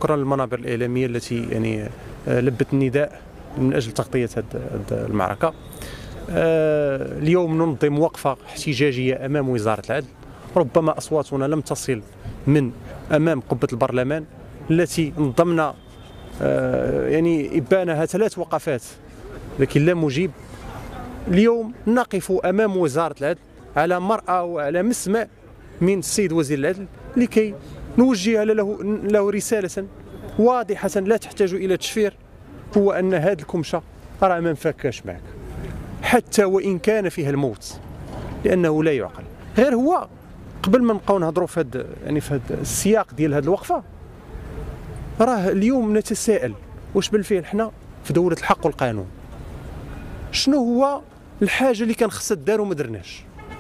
شكرا للمنابر الإعلامية التي يعني لبت النداء من أجل تغطية هذه المعركة. اليوم ننظم وقفة احتجاجية أمام وزارة العدل، ربما أصواتنا لم تصل من أمام قبة البرلمان التي نظمنا يعني إبانها 3 وقفات لكن لا مجيب. اليوم نقف أمام وزارة العدل على مرأى وعلى مسمع من السيد وزير العدل لكي نوجه له رسالة واضحة لا تحتاج إلى تشفير، هو أن هذه الكمشة راه ما نفكاش معك حتى وإن كان فيها الموت، لأنه لا يعقل. غير هو قبل ما نبقاو نهضروا في هذا يعني في هذا السياق ديال هذه الوقفة، راه اليوم نتساءل واش بالفعل حنا في دولة الحق والقانون؟ شنو هو الحاجة اللي كان خصها دار وما درناش؟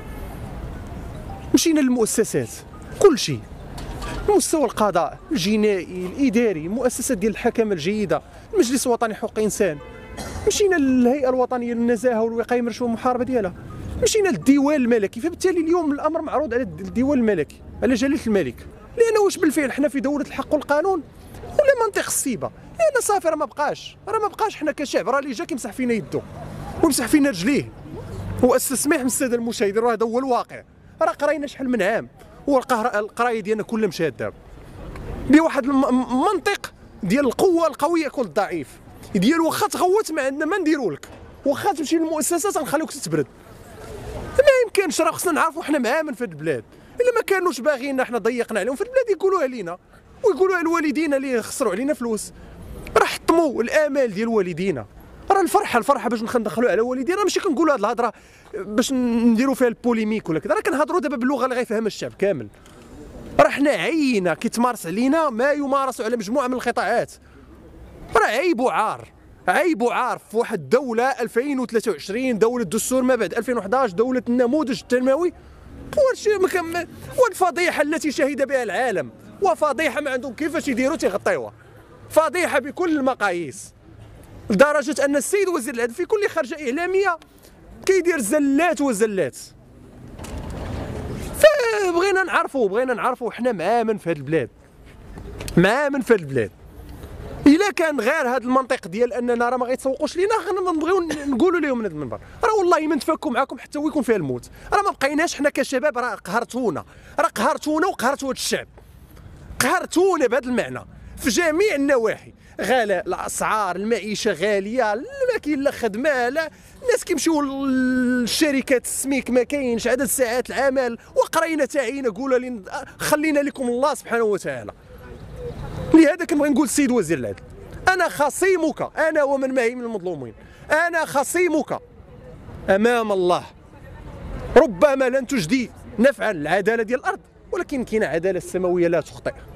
مشينا للمؤسسات كل شيء، المستوى القضاء، الجنائي، الإداري، المؤسسات ديال الحكامة الجيدة، المجلس الوطني لحقوق الإنسان، مشينا للهيئة الوطنية للنزاهة والوقاية من الرشوة والمحاربة ديالها، مشينا للديوان الملكي. فبالتالي اليوم الأمر معروض على الديوان الملكي، على جلالة الملك، لأنه واش بالفعل حنا في دولة الحق والقانون ولا منطق السيبة؟ لأن صافي راه ما بقاش حنا كشعب، راه اللي جا كيمسح فينا يدو ويمسح فينا رجليه. واستسمح من الساده المشاهدين، راه هذا هو الواقع. راه قراينا شحال من عام والقرايه ديالنا كلها مشات دابا بواحد المنطق ديال القوه القويه كل الضعيف، ديال واخا تغوت ما عندنا ما نديروا لك، واخا تمشي للمؤسسات غنخليوك تتبرد. ما يمكنش، راه خصنا نعرفوا حنا معامن في هذه البلاد. الا ما كانوش باغينا حنا ضيقنا عليهم في البلاد يقولوها لينا ويقولوها لوالدينا اللي خسروا علينا فلوس. راه حطموا الامال ديال والدينا. راه الفرحه باش ندخلوا على والدينا، ماشي كنقولوا هذه الهضره باش نديروا فيها البوليميك ولا كذا، راه كنهضروا دابا باللغه اللي غيفهمها الشعب كامل. راه حنا عينا كيتمارس علينا ما يمارس على مجموعه من القطاعات. راه عيب وعار، عيب وعار في واحد الدوله 2023، دوله الدستور ما بعد 2011، دوله النموذج التنموي. والفضيحه التي شهد بها العالم، وفضيحه ما عندهم كيفاش يديروا تيغطيوها، فضيحه بكل المقاييس، لدرجه ان السيد وزير العدل في كل خرجه اعلاميه كيدير زلات وزلات. فبغينا نعرفوا حنا معامن في هذه البلاد، معامن في هذه البلاد. الا كان غير هذا المنطق ديال اننا راه ما غيتسوقوش لينا، نبغيو نقولوا لهم من هذا المنبر راه والله ما نتفكوا معكم حتى ويكون فيها الموت. راه ما بقيناش حنا كشباب، راه قهرتونا وقهرتوا هذا الشعب، قهرتونا بهذا المعنى في جميع النواحي. غلاء الاسعار، المعيشه غاليه، ما كاين لا خدمه، لا الناس كيمشيو للشركات السميك ما كاينش، عدد ساعات العمل، وقرينا تعينا قولوا خلينا لكم الله سبحانه وتعالى. لهذا كنبغي نقول السيد وزير العدل، انا خصيمك، انا ومن معي من المظلومين، انا خصيمك امام الله. ربما لن تجدي نفعا العداله ديال الارض، ولكن كاينه عداله السماويه لا تخطئ.